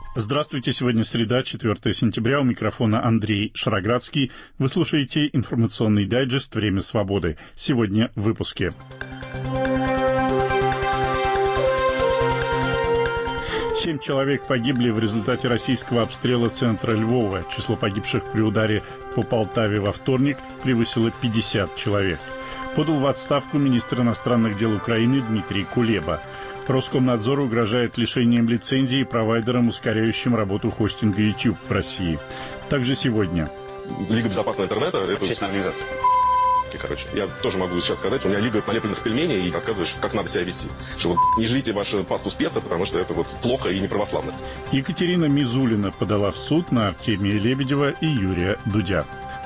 Здравствуйте, сегодня среда, 4 сентября, у микрофона Андрей Шароградский. Вы слушаете информационный дайджест «Время свободы». Сегодня в выпуске. 7 человек погибли в результате российского обстрела центра Львова. Число погибших при ударе по Полтаве во вторник превысило 50 человек. Подал в отставку министр иностранных дел Украины Дмитрий Кулеба. Роскомнадзору угрожает лишением лицензии провайдерам, ускоряющим работу хостинга YouTube в России. Также сегодня. Лига безопасного интернета – это общественная организация. Короче, я тоже могу сейчас сказать, что у меня лига налепленных пельменей и рассказываешь, как надо себя вести. Что вот не жрите вашу пасту с песто, потому что это вот плохо и неправославно. Екатерина Мизулина подала в суд на Артемия Лебедева и Юрия Дудя.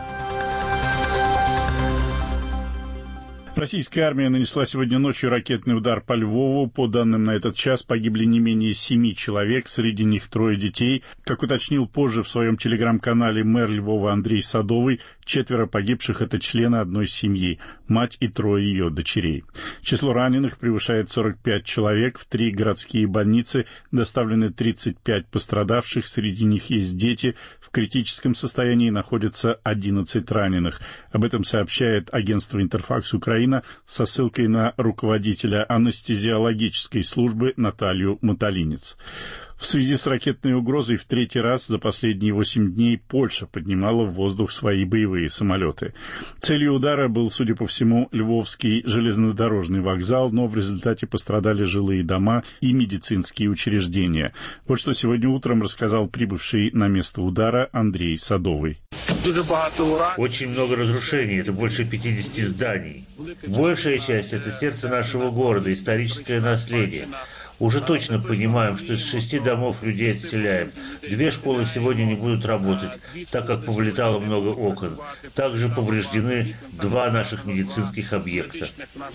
Российская армия нанесла сегодня ночью ракетный удар по Львову. По данным на этот час погибли не менее 7 человек, среди них 3 детей. Как уточнил позже в своем телеграм-канале мэр Львова Андрей Садовый, 4 погибших – это члены одной семьи, мать и 3 ее дочерей. Число раненых превышает 45 человек. В 3 городские больницы доставлены 35 пострадавших, среди них есть дети. В критическом состоянии находятся 11 раненых. Об этом сообщает агентство «Интерфакс Украина» со ссылкой на руководителя анестезиологической службы Наталью Мотолинец. В связи с ракетной угрозой в 3-й раз за последние 8 дней Польша поднимала в воздух свои боевые самолеты. Целью удара был, судя по всему, Львовский железнодорожный вокзал, но в результате пострадали жилые дома и медицинские учреждения. Вот что сегодня утром рассказал прибывший на место удара Андрей Садовый. Очень много разрушений, это больше 50 зданий. Большая часть – это сердце нашего города, историческое наследие. Уже точно понимаем, что из 6 домов людей отселяем. 2 школы сегодня не будут работать, так как повылетало много окон. Также повреждены 2 наших медицинских объекта.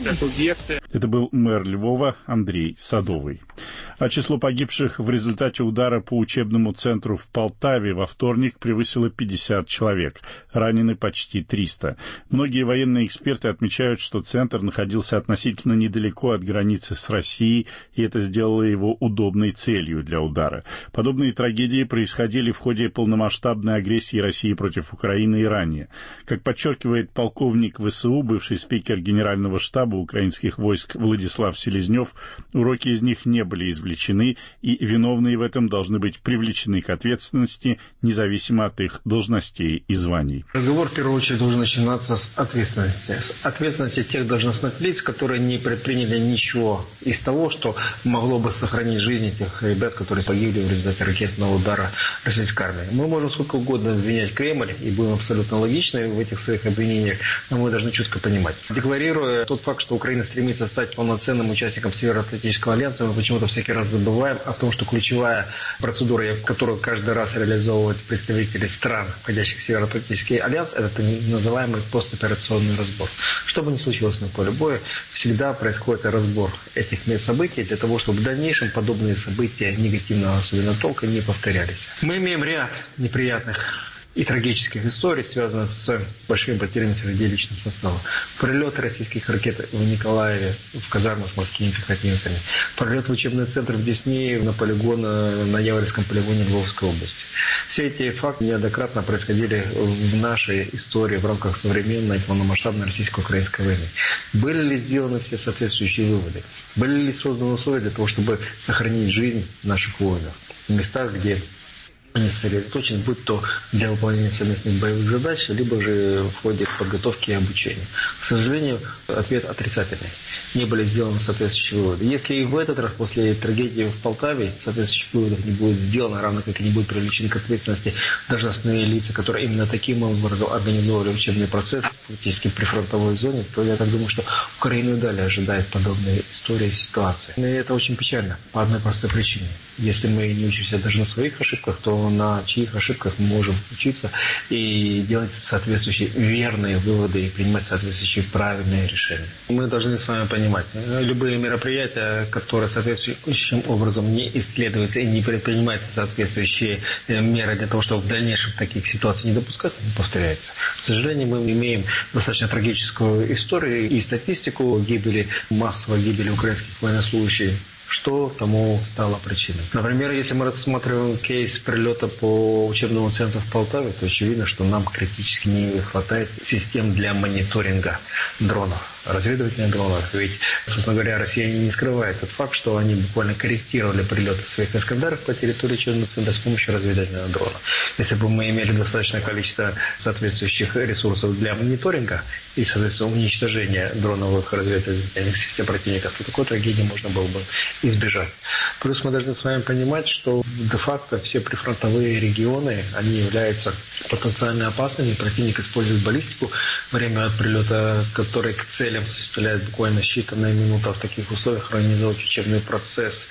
Это был мэр Львова Андрей Садовый. А число погибших в результате удара по учебному центру в Полтаве во вторник превысило 50 человек. Ранены почти 300. Многие военные эксперты отмечают, что центр находился относительно недалеко от границы с Россией, и это сделало его удобной целью для удара. Подобные трагедии происходили в ходе полномасштабной агрессии России против Украины и ранее. Как подчеркивает полковник ВСУ, бывший спикер Генерального штаба украинских войск Владислав Селезнев, уроки из них не были извлечены, и виновные в этом должны быть привлечены к ответственности, независимо от их должностей и званий. Разговор, в первую очередь, должен начинаться с ответственности. С ответственности тех должностных лиц, которые не предприняли ничего из того, что могло бы сохранить жизни тех ребят, которые погибли в результате ракетного удара российской армии. Мы можем сколько угодно обвинять Кремль, и будем абсолютно логичны в этих своих обвинениях, но мы должны четко понимать. Декларируя тот факт, что Украина стремится стать полноценным участником Североатлантического альянса, мы почему-то всякий раз забываем о том, что ключевая процедура, которую каждый раз реализовывают представители стран, входящих в Североатлантический альянс, это так называемый постоперационный разбор. Что бы ни случилось на поле боя, всегда происходит разбор этих событий для того, чтобы в дальнейшем подобные события негативного особенно толка не повторялись. Мы имеем ряд неприятных и трагических историй, связанных с большими потерями среди личного состава. Прилеты российских ракет в Николаеве, в казарму с морскими пехотинцами. Прилет в учебный центр в Десне, на полигон, на Яворевском полигоне Львовской области. Все эти факты неоднократно происходили в нашей истории в рамках современной полномасштабной российско-украинской войны. Были ли сделаны все соответствующие выводы? Были ли созданы условия для того, чтобы сохранить жизнь наших воинов в местах, где они сосредоточены, будь то для выполнения совместных боевых задач, либо же в ходе подготовки и обучения. К сожалению, ответ отрицательный. Не были сделаны соответствующие выводы. Если и в этот раз, после трагедии в Полтаве, соответствующих выводов не будет сделано, равно как и не будут привлечены к ответственности должностные лица, которые именно таким образом организовывали учебный процесс, фактически при фронтовой зоне, то я так думаю, что Украину и далее ожидает подобные истории и ситуации. И это очень печально, по одной простой причине. Если мы не учимся даже на своих ошибках, то на чьих ошибках мы можем учиться и делать соответствующие верные выводы и принимать соответствующие правильные решения. Мы должны с вами понимать, любые мероприятия, которые соответствующим образом не исследуются и не предпринимаются соответствующие меры для того, чтобы в дальнейшем таких ситуаций не допускать, не повторяются. К сожалению, мы имеем достаточно трагическую историю и статистику гибели, массовой гибели украинских военнослужащих, Что тому стало причиной? Например, если мы рассматриваем кейс прилета по учебному центру в Полтаве, то очевидно, что нам критически не хватает систем для мониторинга дронов, разведывательных дронов. Ведь, собственно говоря, россияне не скрывают тот факт, что они буквально корректировали прилеты своих «Искандеров» по территории учебного центра с помощью разведывательного дрона. Если бы мы имели достаточное количество соответствующих ресурсов для мониторинга и, соответственно, уничтожения дроновых разведывательных систем противника, то такой трагедии можно было бы избежать. Плюс мы должны с вами понимать, что де-факто все прифронтовые регионы, они являются потенциально опасными. Противник использует баллистику во время прилета, который к целям составляет буквально считанные минуты. В таких условиях организовать учебный процесс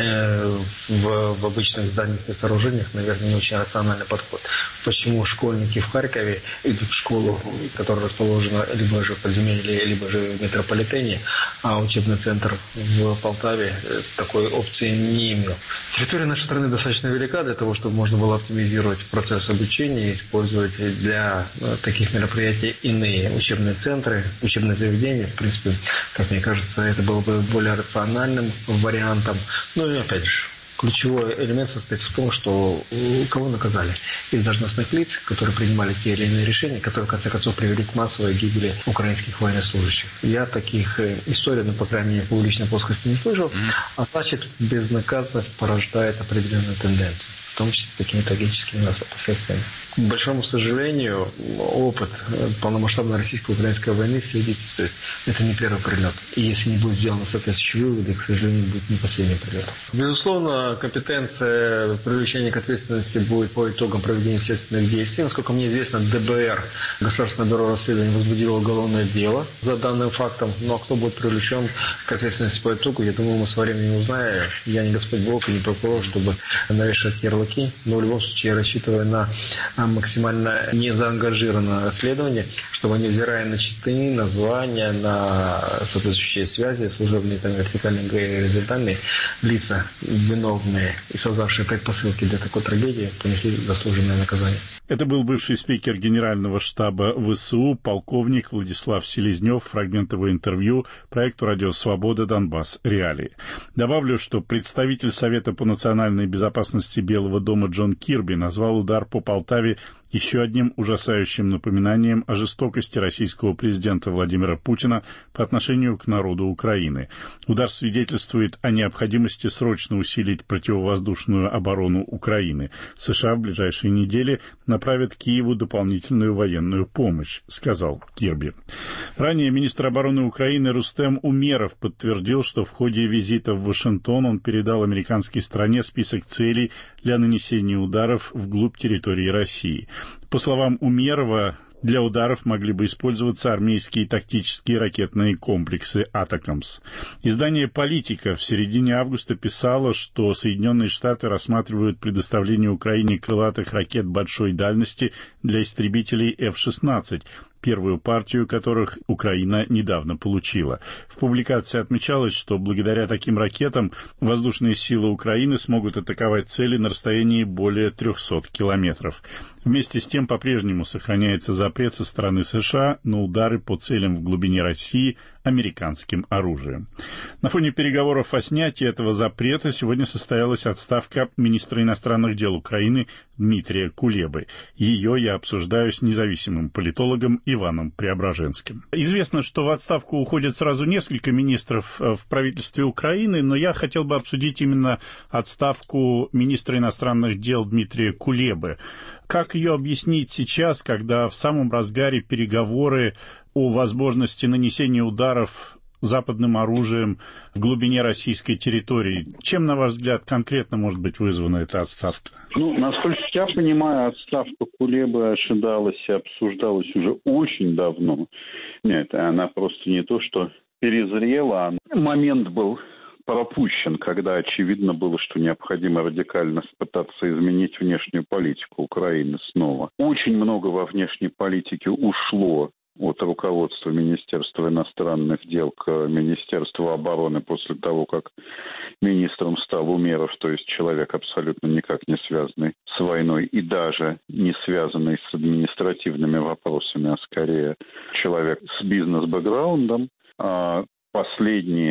в обычных зданиях и сооружениях, наверное, не очень рациональный подход. Почему школьники в Харькове идут в школу, которая расположена либо же в подземелье, либо же в метрополитене, а учебный центр в Полтаве такой опции не имел. Территория нашей страны достаточно велика для того, чтобы можно было оптимизировать процесс обучения и использовать для таких мероприятий иные учебные центры, учебные заведения. В принципе, как мне кажется, это было бы более рациональным вариантом. Ну и опять же, ключевой элемент состоит в том, что кого наказали из должностных лиц, которые принимали те или иные решения, которые, в конце концов, привели к массовой гибели украинских военнослужащих. Я таких историй, по крайней мере, в публичной плоскости не слышал, а значит, безнаказанность порождает определенную тенденцию, в том числе с такими трагическими последствиями. К большому сожалению, опыт полномасштабной российско-украинской войны свидетельствует, это не первый прилет. И если не будет сделано соответствующие выводы, к сожалению, будет не последний прилет. Безусловно, компетенция привлечения к ответственности будет по итогам проведения следственных действий. Насколько мне известно, ДБР, Государственное бюро расследований, возбудило уголовное дело за данным фактом. Но кто будет привлечен к ответственности по итогу, я думаю, мы с временем узнаем. Я не Господь Бог и не прокурор, чтобы навешивать ярлыки. Но в любом случае я рассчитываю на максимально незаангажированное расследование, чтобы, невзирая на читы, названия, на соответствующие связи, служебные, вертикальные и горизонтальные, лица виновные и создавшие предпосылки для такой трагедии понесли заслуженное наказание. Это был бывший спикер Генерального штаба ВСУ, полковник Владислав Селезнев. Фрагмент его интервью проекту «Радио Свобода. Донбасс. Реалии». Добавлю, что представитель Совета по национальной безопасности Белого дома Джон Кирби назвал удар по Полтаве еще одним ужасающим напоминанием о жестокости российского президента Владимира Путина по отношению к народу Украины. Удар свидетельствует о необходимости срочно усилить противовоздушную оборону Украины. США в ближайшие недели направят Киеву дополнительную военную помощь, сказал Кирби. Ранее министр обороны Украины Рустем Умеров подтвердил, что в ходе визита в Вашингтон он передал американской стране список целей для нанесения ударов вглубь территории России. По словам Умерова, для ударов могли бы использоваться армейские тактические ракетные комплексы «Атакамс». Издание «Политика» в середине августа писало, что Соединенные Штаты рассматривают предоставление Украине крылатых ракет большой дальности для истребителей F-16, первую партию которых Украина недавно получила. В публикации отмечалось, что благодаря таким ракетам воздушные силы Украины смогут атаковать цели на расстоянии более 300 километров. Вместе с тем по-прежнему сохраняется запрет со стороны США на удары по целям в глубине России американским оружием. На фоне переговоров о снятии этого запрета сегодня состоялась отставка министра иностранных дел Украины Дмитрия Кулебы. Ее я обсуждаю с независимым политологом Иваном Преображенским. Известно, что в отставку уходят сразу несколько министров в правительстве Украины, но я хотел бы обсудить именно отставку министра иностранных дел Дмитрия Кулебы. Как ее объяснить сейчас, когда в самом разгаре переговоры о возможности нанесения ударов западным оружием в глубине российской территории? Чем, на ваш взгляд, конкретно может быть вызвана эта отставка? Насколько я понимаю, отставка Кулебы ожидалась и обсуждалась уже очень давно. Нет, она просто не то, что перезрела, момент был пропущен, когда очевидно было, что необходимо радикально пытаться изменить внешнюю политику Украины снова. Очень много во внешней политике ушло от руководства Министерства иностранных дел к Министерству обороны после того, как министром стал Умеров, то есть человек абсолютно никак не связанный с войной и даже не связанный с административными вопросами, а скорее человек с бизнес-бэкграундом. Последние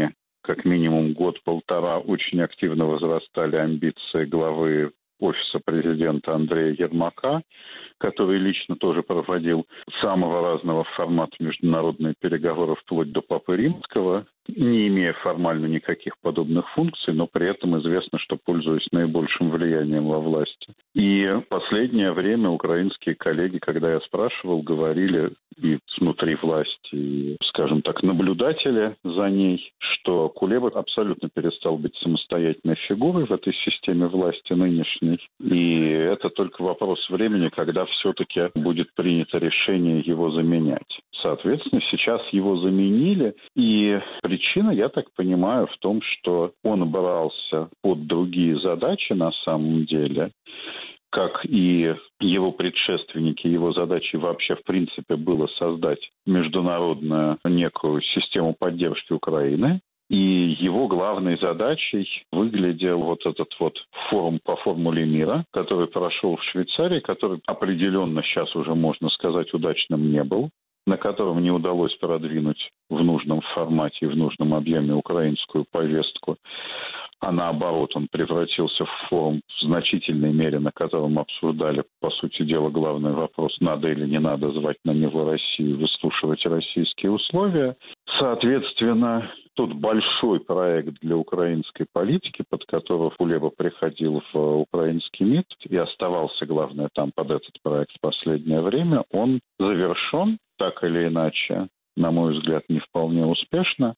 как минимум год-полтора очень активно возрастали амбиции главы офиса президента Андрея Ермака, который лично тоже проводил самого разного формата международные переговоры вплоть до Папы Римского, не имея формально никаких подобных функций, но при этом известно, что пользуясь наибольшим влиянием во власти. И в последнее время украинские коллеги, когда я спрашивал, говорили и внутри власти, и, скажем так, наблюдатели за ней, что Кулеба абсолютно перестал быть самостоятельной фигурой в этой системе власти нынешней. И это только вопрос времени, когда все-таки будет принято решение его заменять. Соответственно, сейчас его заменили, и причина, я так понимаю, в том, что он брался под другие задачи на самом деле, как и его предшественники, его задачей вообще в принципе было создать международную некую систему поддержки Украины. И его главной задачей выглядел вот этот вот форум по формуле мира, который прошел в Швейцарии, который определенно сейчас уже, можно сказать, удачным не был, на котором не удалось продвинуть в нужном формате и в нужном объеме украинскую повестку, а наоборот, он превратился в форум в значительной мере, на котором обсуждали, по сути дела, главный вопрос, надо или не надо звать на него Россию, выслушивать российские условия. Соответственно, тот большой проект для украинской политики, под которого Кулеба приходил в украинский МИД и оставался, главное, там под этот проект в последнее время, он завершен, так или иначе, на мой взгляд, не вполне успешно.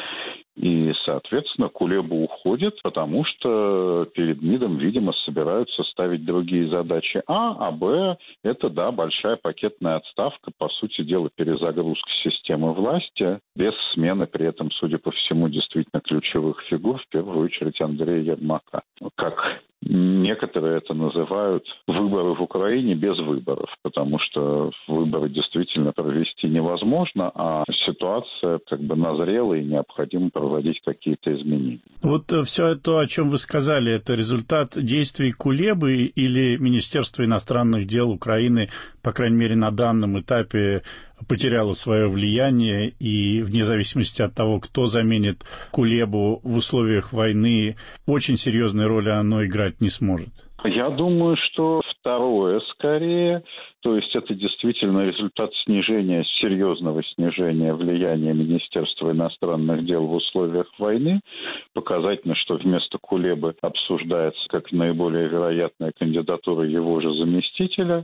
И, соответственно, Кулеба уходит, потому что перед МИДом, видимо, собираются ставить другие задачи. А Б – это, да, большая пакетная отставка, по сути дела, перезагрузка системы власти, без смены при этом, судя по всему, действительно ключевых фигур, в первую очередь Андрея Ермака. Как некоторые это называют выборы в Украине без выборов, потому что выборы действительно провести невозможно, а ситуация как бы назрела и необходимо проводить какие-то изменения. Вот все то, о чем вы сказали, это результат действий Кулебы или Министерство иностранных дел Украины, по крайней мере, на данном этапе потеряло свое влияние, и вне зависимости от того, кто заменит Кулебу в условиях войны, очень серьезной роли оно играть не сможет? Я думаю, что второе скорее. То есть это действительно результат снижения, серьезного снижения влияния Министерства иностранных дел в условиях войны. Показательно, что вместо Кулебы обсуждается как наиболее вероятная кандидатура его же заместителя.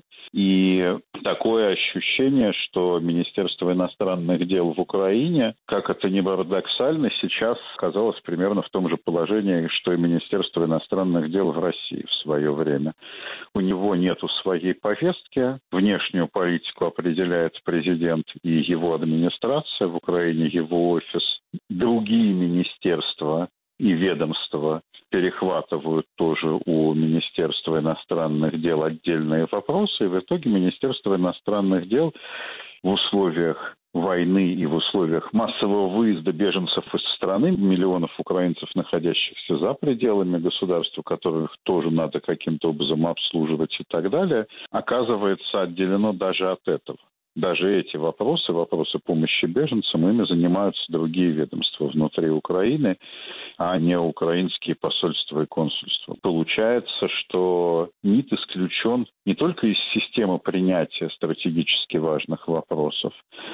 И такое ощущение, что Министерство иностранных дел в Украине, как это ни парадоксально, сейчас оказалось примерно в том же положении, что и Министерство иностранных дел в России в свое время. У него нету своей повестки. Внешнюю политику определяет президент и его администрация, в Украине его офис. Другие министерства и ведомства перехватывают тоже у Министерства иностранных дел отдельные вопросы. И в итоге Министерство иностранных дел в условиях войны и в условиях массового выезда беженцев из страны, миллионов украинцев, находящихся за пределами государства, которых тоже надо каким-то образом обслуживать и так далее, оказывается отделено даже от этого. Даже эти вопросы, вопросы помощи беженцам, ими занимаются другие ведомства внутри Украины, а не украинские посольства и консульства. Получается, что МИД исключен не только из системы принятия стратегически важных вопросов,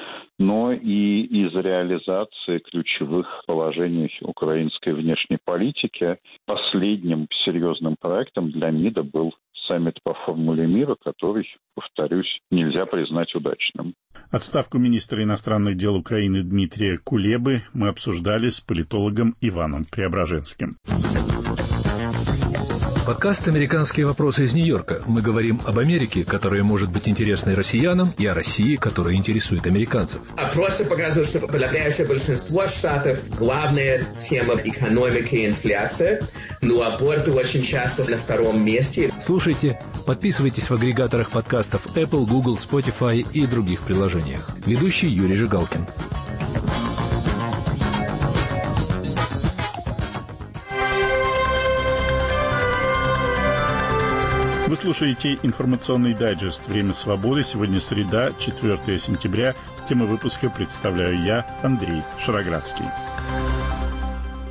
но и из реализации ключевых положений украинской внешней политики. Последним серьезным проектом для МИДа был саммит по формуле мира, который, повторюсь, нельзя признать удачным. Отставку министра иностранных дел Украины Дмитрия Кулебы мы обсуждали с политологом Иваном Преображенским. Подкаст «Американские вопросы» из Нью-Йорка. Мы говорим об Америке, которая может быть интересной россиянам, и о России, которая интересует американцев. Опросы показывают, что подавляющее большинство штатов главная тема экономики и инфляция, но аборты очень часто на втором месте. Слушайте, подписывайтесь в агрегаторах подкастов Apple, Google, Spotify и других приложениях. Ведущий Юрий Жигалкин. Вы слушаете информационный дайджест «Время свободы». Сегодня среда, 4 сентября. Тему выпуска представляю я, Андрей Шароградский.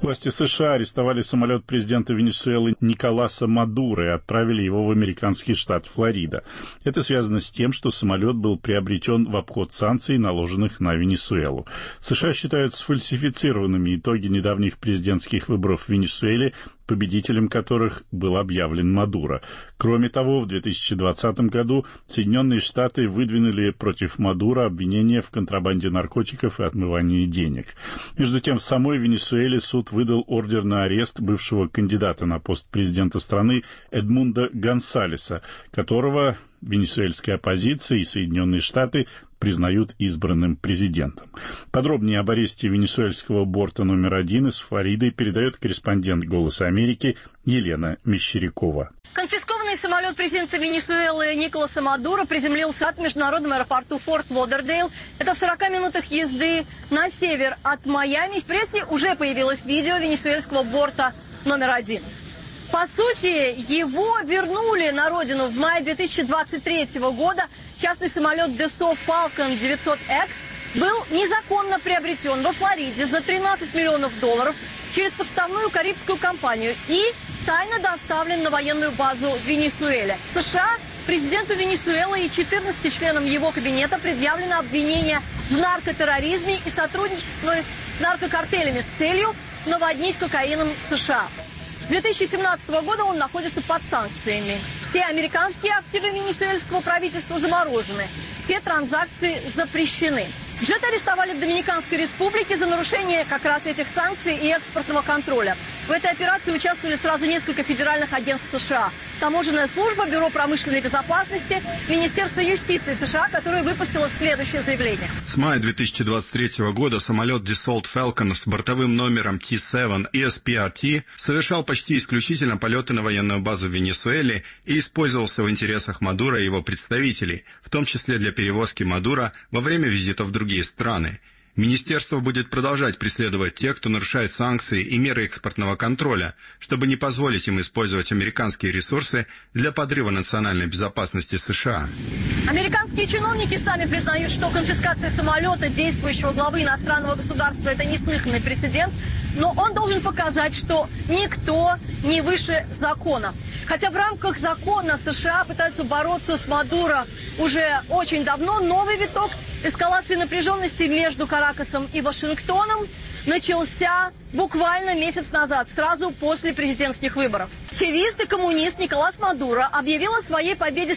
Власти США арестовали самолет президента Венесуэлы Николаса Мадуро и отправили его в американский штат Флорида. Это связано с тем, что самолет был приобретен в обход санкций, наложенных на Венесуэлу. США считают сфальсифицированными итоги недавних президентских выборов в Венесуэле, победителем которых был объявлен Мадуро. Кроме того, в 2020 году Соединенные Штаты выдвинули против Мадуро обвинения в контрабанде наркотиков и отмывании денег. Между тем, в самой Венесуэле суд выдал ордер на арест бывшего кандидата на пост президента страны Эдмунда Гонсалеса, которого венесуэльская оппозиция и Соединенные Штаты признают избранным президентом. Подробнее об аресте венесуэльского борта номер 1 из Флориды передает корреспондент «Голоса Америки» Елена Мещерякова. Конфискованный самолет президента Венесуэлы Николаса Мадуро приземлился в международном аэропорту Форт Лодердейл. Это в 40 минутах езды на север от Майами. В прессе уже появилось видео венесуэльского борта номер 1. По сути, его вернули на родину в мае 2023 года. Частный самолет Dassault Falcon 900X был незаконно приобретен во Флориде за $13 миллионов через подставную карибскую компанию и тайно доставлен на военную базу в Венесуэле. США, президенту Венесуэлы и 14 членам его кабинета предъявлено обвинение в наркотерроризме и сотрудничестве с наркокартелями с целью наводнить кокаином США. С 2017 года он находится под санкциями. Все американские активы венесуэльского правительства заморожены. Все транзакции запрещены. Джет арестовали в Доминиканской республике за нарушение как раз этих санкций и экспортного контроля. В этой операции участвовали сразу несколько федеральных агентств США. Таможенная служба, Бюро промышленной безопасности, Министерство юстиции США, которое выпустило следующее заявление. С мая 2023 года самолет Dassault Falcon с бортовым номером T7 ESPRT совершал почти исключительно полеты на военную базу в Венесуэле и использовался в интересах Мадуро и его представителей, в том числе для перевозки Мадуро во время визитов в другие страны. Министерство будет продолжать преследовать тех, кто нарушает санкции и меры экспортного контроля, чтобы не позволить им использовать американские ресурсы для подрыва национальной безопасности США. Американские чиновники сами признают, что конфискация самолета действующего главы иностранного государства – это неслыханный прецедент, но он должен показать, что никто не выше закона. Хотя в рамках закона США пытаются бороться с Мадуро уже очень давно, новый виток эскалации напряженности между Каракасом и Вашингтоном начался буквально месяц назад, сразу после президентских выборов. Чавист и коммунист Николас Мадуро объявил о своей победе с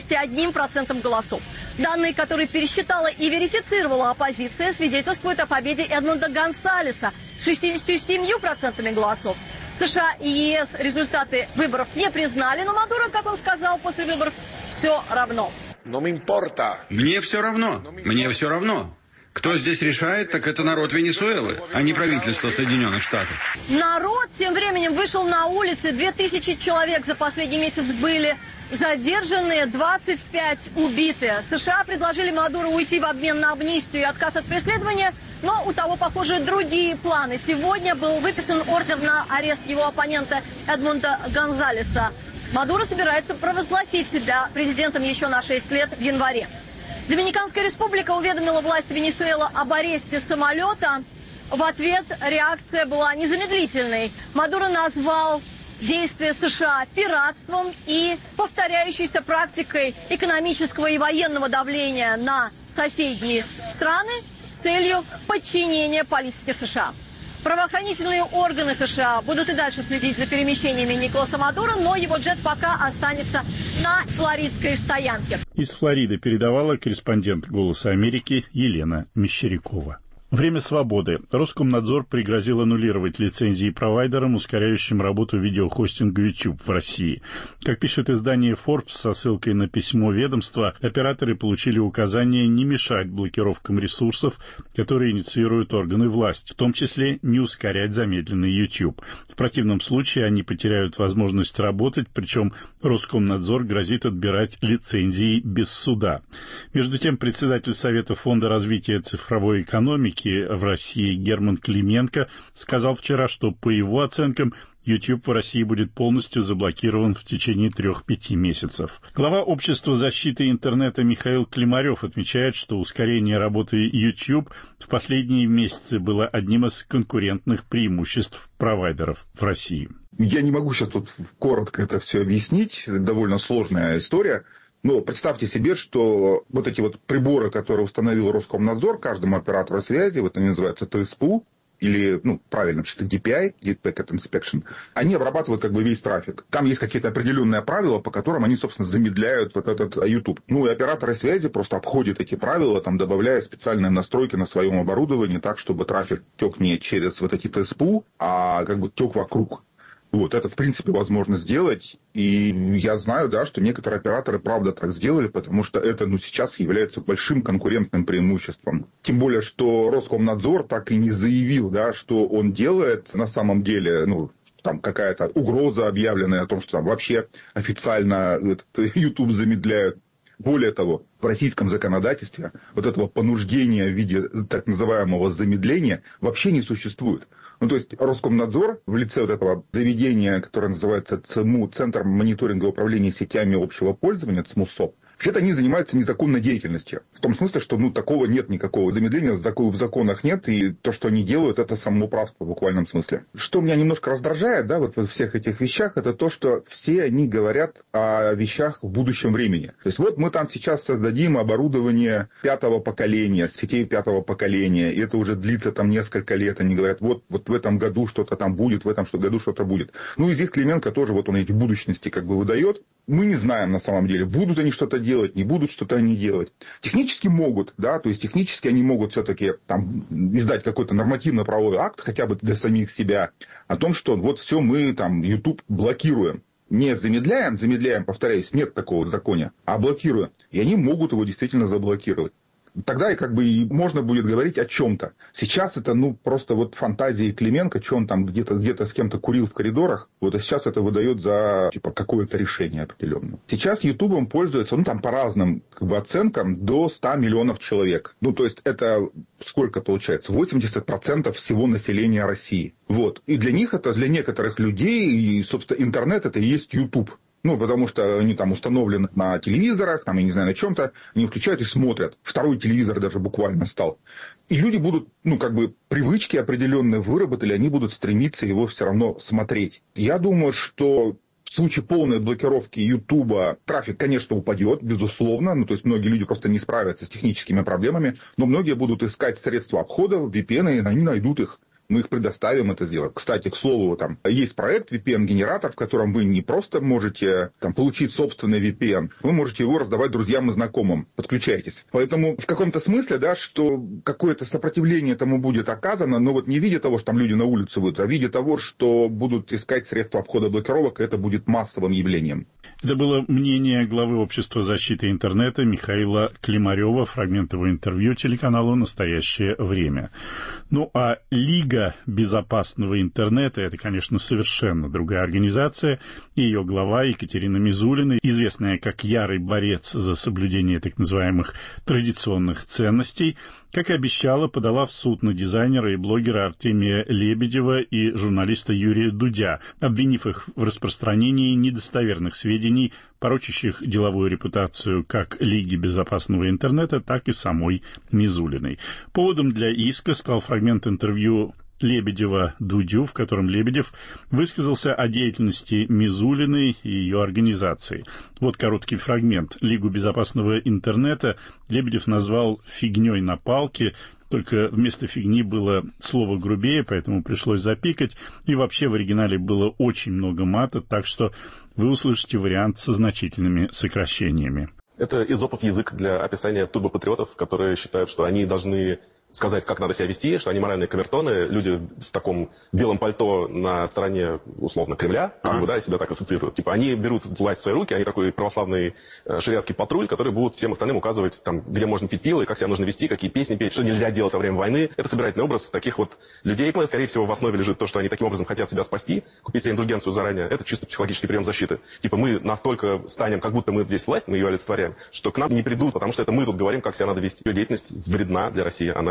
51% голосов. Данные, которые пересчитала и верифицировала оппозиция, свидетельствуют о победе Эдмунда Гонсалеса с 67% голосов. США и ЕС результаты выборов не признали, но Мадуро, как он сказал после выборов, все равно. Мне все равно. Мне все равно. Кто здесь решает, так это народ Венесуэлы, а не правительство Соединенных Штатов. Народ тем временем вышел на улицы. 2000 человек за последний месяц были задержаны, 25 убиты. США предложили Мадуро уйти в обмен на амнистию и отказ от преследования, но у того, похоже, другие планы. Сегодня был выписан ордер на арест его оппонента Эдмунда Гонсалеса. Мадуро собирается провозгласить себя президентом еще на 6 лет в январе. Доминиканская республика уведомила власти Венесуэлы об аресте самолета. В ответ реакция была незамедлительной. Мадуро назвал действия США пиратством и повторяющейся практикой экономического и военного давления на соседние страны с целью подчинения политике США. Правоохранительные органы США будут и дальше следить за перемещениями Николаса Мадуро, но его джет пока останется на флоридской стоянке. Из Флориды передавала корреспондент «Голоса Америки» Елена Мещерякова. Время свободы. Роскомнадзор пригрозил аннулировать лицензии провайдерам, ускоряющим работу видеохостинга YouTube в России. Как пишет издание Forbes со ссылкой на письмо ведомства, операторы получили указание не мешать блокировкам ресурсов, которые инициируют органы власти, в том числе не ускорять замедленный YouTube. В противном случае они потеряют возможность работать, причем Роскомнадзор грозит отбирать лицензии без суда. Между тем, председатель Совета Фонда развития цифровой экономики экономики в России Герман Клименко сказал вчера, что, по его оценкам, YouTube в России будет полностью заблокирован в течение 3-5 месяцев. Глава Общества защиты интернета Михаил Климарев отмечает, что ускорение работы YouTube в последние месяцы было одним из конкурентных преимуществ провайдеров в России. Я не могу сейчас тут коротко это все объяснить, довольно сложная история. Но представьте себе, что вот эти вот приборы, которые установил Роскомнадзор каждому оператору связи, вот они называются ТСПУ, или, правильно, вообще-то DPI, Deep Packet Inspection, они обрабатывают как бы весь трафик. Там есть какие-то определенные правила, по которым они, собственно, замедляют вот этот YouTube. И операторы связи просто обходят эти правила, там, добавляя специальные настройки на своем оборудовании так, чтобы трафик тек не через вот эти ТСПУ, а как бы тек вокруг. Это, в принципе, возможно сделать. И я знаю, да, что некоторые операторы, правда, так сделали, потому что это, сейчас является большим конкурентным преимуществом. Тем более, что Роскомнадзор так и не заявил, да, что он делает на самом деле, там какая-то угроза объявленная о том, что там вообще официально YouTube замедляют. Более того, в российском законодательстве вот этого понуждения в виде так называемого замедления вообще не существует. То есть Роскомнадзор в лице вот этого заведения, которое называется ЦМУ, Центр мониторинга и управления сетями общего пользования, ЦМУСОП, вообще-то они занимаются незаконной деятельностью. В том смысле, что такого нет никакого замедления, в законах нет, и то, что они делают, это самоуправство в буквальном смысле. Что меня немножко раздражает, да, вот во всех этих вещах, это то, что все они говорят о вещах в будущем времени. То есть мы там сейчас создадим оборудование 5-го поколения, сетей 5-го поколения, и это уже длится там несколько лет. Они говорят, вот в этом году что-то там будет, в этом году что-то будет. И здесь Клименко тоже он эти будущности как бы выдает. Мы не знаем на самом деле, будут они что-то делать, не будут что-то они делать. Технически могут, да, то есть технически они могут все-таки там издать какой-то нормативно-правовой акт, хотя бы для самих себя, о том, что все мы там YouTube блокируем. Не замедляем, повторяюсь, нет такого в законе, а блокируем. И они могут его действительно заблокировать. Тогда и можно будет говорить о чем-то. Сейчас это просто фантазии Клименко, что он там где-то с кем-то курил в коридорах, а сейчас это выдает за какое-то решение определенное. Сейчас Ютубом пользуется, там по разным оценкам, до 100 миллионов человек. То есть это сколько получается? 80% всего населения России. И для них это, для некоторых людей, и, собственно, интернет это и есть YouTube. Потому что они там установлены на телевизорах, там, я не знаю, на чем-то, они включают и смотрят. Второй телевизор даже буквально стал. И люди будут, привычки определенные выработали, они будут стремиться его все равно смотреть. Я думаю, что в случае полной блокировки Ютуба трафик, конечно, упадет, безусловно. То есть многие люди просто не справятся с техническими проблемами, но многие будут искать средства обхода, VPN, и они найдут их. Мы их предоставим это сделать. Кстати, к слову, там есть проект VPN-генератор, в котором вы не просто можете получить собственный VPN, вы можете его раздавать друзьям и знакомым. Подключайтесь. Поэтому в каком-то смысле, да, что какое-то сопротивление этому будет оказано, но не в виде того, что там люди на улицу выйдут, а в виде того, что будут искать средства обхода блокировок, и это будет массовым явлением. Это было мнение главы Общества защиты интернета Михаила Климарева, фрагмент его интервью телеканалу «Настоящее время». А Лига безопасного интернета – это, конечно, совершенно другая организация. Ее глава Екатерина Мизулина, известная как ярый борец за соблюдение так называемых традиционных ценностей, как и обещала, подала в суд на дизайнера и блогера Артемия Лебедева и журналиста Юрия Дудя, обвинив их в распространении недостоверных сведений, порочащих деловую репутацию как Лиги безопасного интернета, так и самой Мизулиной. Поводом для иска стал фрагмент интервью Лебедева Дудю, в котором Лебедев высказался о деятельности Мизулиной и ее организации. Короткий фрагмент. Лигу безопасного интернета Лебедев назвал «фигней на палке», только вместо фигни было слово грубее, поэтому пришлось запикать. И вообще в оригинале было очень много мата, так что вы услышите вариант со значительными сокращениями. Это эзопов язык для описания турбопатриотов, которые считают, что они должны сказать, как надо себя вести, что они моральные камертоны, люди в таком белом пальто на стороне, условно, Кремля, себя так ассоциируют. Они берут власть в свои руки, они такой православный шариатский патруль, которые будут всем остальным указывать, где можно пить пиво, и как себя нужно вести, какие песни петь, что нельзя делать во время войны. Это собирательный образ таких людей. Скорее всего, в основе лежит то, что они таким образом хотят себя спасти, купить себе индульгенцию заранее. Это чисто психологический прием защиты. Мы настолько станем, как будто мы здесь власть, мы ее олицетворяем, что к нам не придут, потому что это мы тут говорим, как себя надо вести. Ее деятельность вредна для России, она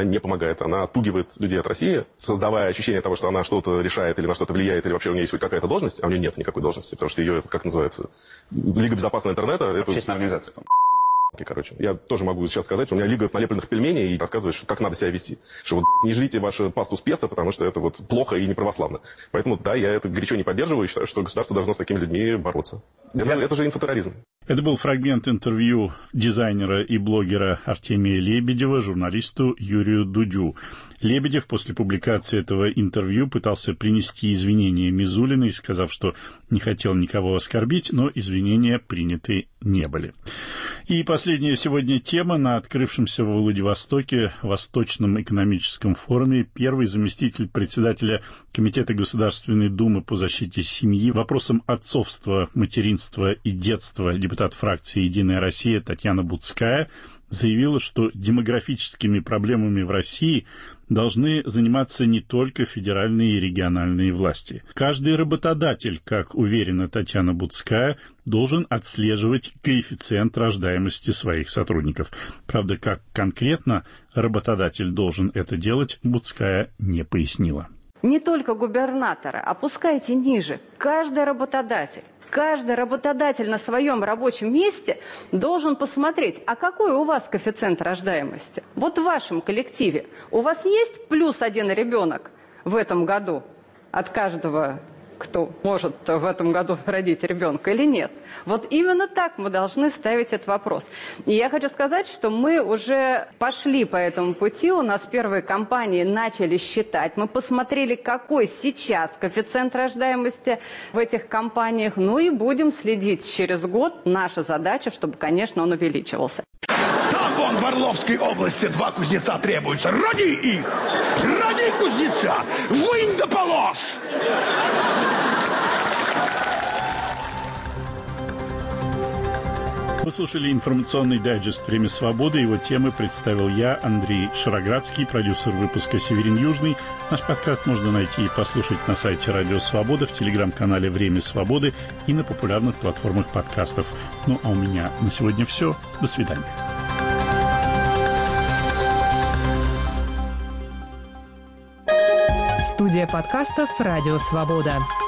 не помогает. Она отпугивает людей от России, создавая ощущение того, что она что-то решает или на что-то влияет, или вообще у нее есть хоть какая-то должность, а у нее нет никакой должности, потому что ее, как называется, Лига безопасности интернета. Общественная организация. Короче, я тоже могу сейчас сказать, что у меня лига налепленных пельменей, и рассказываешь, как надо себя вести. Что вот не жрите вашу пасту с песто, потому что это вот плохо и неправославно. Поэтому, да, я это горячо не поддерживаю и считаю, что государство должно с такими людьми бороться. Это же инфотерроризм. Это был фрагмент интервью дизайнера и блогера Артемия Лебедева журналисту Юрию Дудю. Лебедев после публикации этого интервью пытался принести извинения Мизулиной, сказав, что не хотел никого оскорбить, но извинения приняты не были. И последняя сегодня тема. На открывшемся во Владивостоке Восточном экономическом форуме первый заместитель председателя Комитета Государственной Думы по защите семьи вопросам отцовства, материнства и детства депутат фракции «Единая Россия» Татьяна Буцкая заявила, что демографическими проблемами в России должны заниматься не только федеральные и региональные власти. Каждый работодатель, как уверена Татьяна Буцкая, должен отслеживать коэффициент рождаемости своих сотрудников. Правда, как конкретно работодатель должен это делать, Буцкая не пояснила. Не только губернатора, опускайте ниже. Каждый работодатель на своем рабочем месте должен посмотреть, а какой у вас коэффициент рождаемости? Вот в вашем коллективе у вас есть +1 ребенок в этом году от каждого, кто может в этом году родить ребенка или нет? Вот именно так мы должны ставить этот вопрос. И я хочу сказать, что мы уже пошли по этому пути. У нас первые компании начали считать. Мы посмотрели, какой сейчас коэффициент рождаемости в этих компаниях. Ну и будем следить через год. Наша задача, чтобы, конечно, он увеличивался. Там вон в Орловской области 2 кузнеца требуются. Роди их! Роди кузнеца! Вынь да положь! Вы слушали информационный дайджест «Время свободы». Его темы представил я, Андрей Шароградский, продюсер выпуска «Северин Южный». Наш подкаст можно найти и послушать на сайте Радио Свобода, в телеграм-канале «Время свободы» и на популярных платформах подкастов. Ну а у меня на сегодня все. До свидания. Студия подкастов «Радио Свобода».